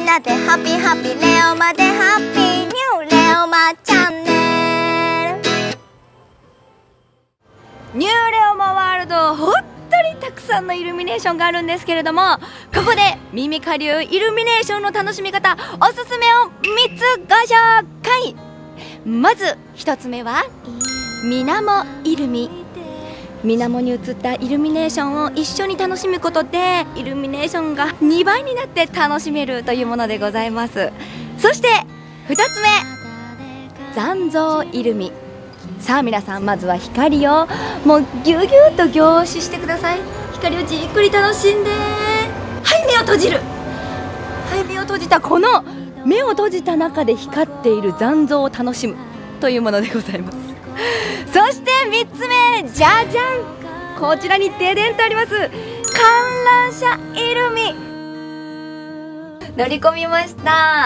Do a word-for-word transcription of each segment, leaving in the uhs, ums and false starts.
なでハッピーハッピーレオマでハッピーニューレオマチャンネル。 ニューレオマワールド、本当にたくさんのイルミネーションがあるんですけれども、ここでミミカ流イルミネーションの楽しみ方おすすめをみっつご紹介。まずひとつめは水面イルミ。水面に映ったイルミネーションを一緒に楽しむことでイルミネーションがにばいになって楽しめるというものでございます。そしてふたつめ、残像イルミ。さあ皆さん、まずは光をもうギュギュッと凝視してください。光をじっくり楽しんで、はい目を閉じる。はい目を閉じた。この目を閉じた中で光っている残像を楽しむというものでございます。そしてみっつめ、じゃじゃん、こちらにデデンとあります観覧車イルミ。乗り込みました。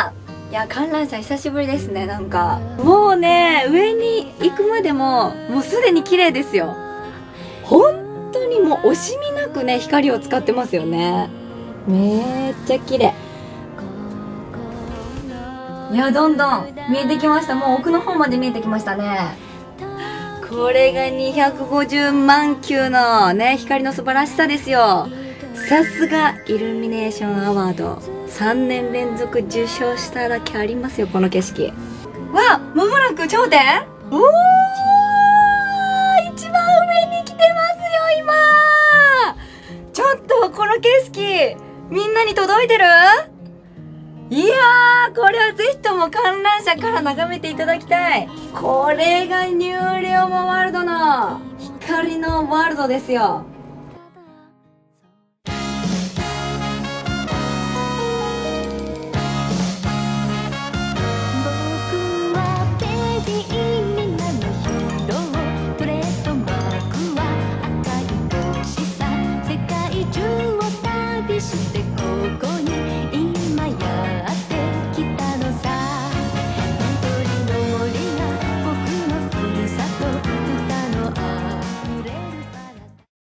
いや、観覧車久しぶりですね。なんかもうね、上に行くまでももうすでに綺麗ですよ。本当にもう惜しみなくね、光を使ってますよね。めっちゃ綺麗。いや、どんどん見えてきました。もう奥の方まで見えてきましたね。これがにひゃくごじゅうまんきゅうのね、光の素晴らしさですよ。さすがイルミネーションアワードさんねん連続受賞しただけありますよ、この景色。わあ、まもなく頂点。おー、一番上に来てますよ、今。ちょっとこの景色みんなに届いてる？いやー、これはぜひとも観覧車から眺めていただきたい。これがニューレオマワールドの光のワールドですよ。 世界中を旅してここ